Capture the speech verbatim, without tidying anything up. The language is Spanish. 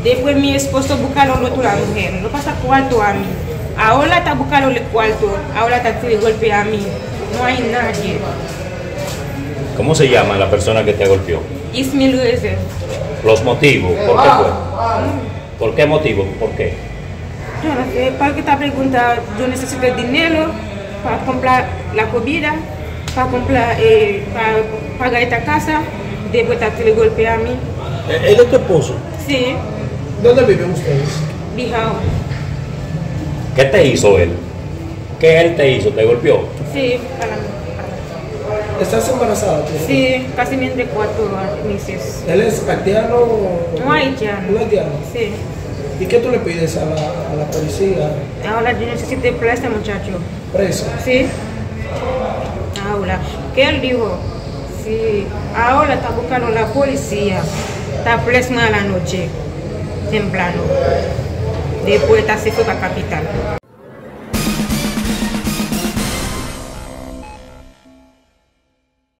Después mi esposo buscaron otro la mujer, no pasa cuarto a mí. Ahora está buscando el cuarto, ahora está de golpe a mí. No hay nadie. ¿Cómo se llama la persona que te golpeó? Ismael Luis. Los motivos, ¿por qué fue? ¿Por qué motivo? ¿Por qué? Yo no sé, para que te pregunta, yo necesito dinero para comprar la comida, para comprar, eh, para pagar esta casa, después está de golpe a mí. ¿Él es tu esposo? Sí, ¿Dónde viven ustedes? Bijao. ¿Qué te hizo él? ¿Qué él te hizo? ¿Te golpeó? Sí, para mí. ¿Estás embarazada? ¿Tú? Sí, casi de cuatro meses. ¿Él es haitiano o...? No haitiano. ¿No haitiano? Sí. ¿Y qué tú le pides a la, a la policía? Ahora yo necesito para este muchacho. ¿Preso? Sí. Ahora, ¿qué él dijo? Sí. Ahora está buscando la policía. Está preso a la noche, temprano. Después está se fue para la capital.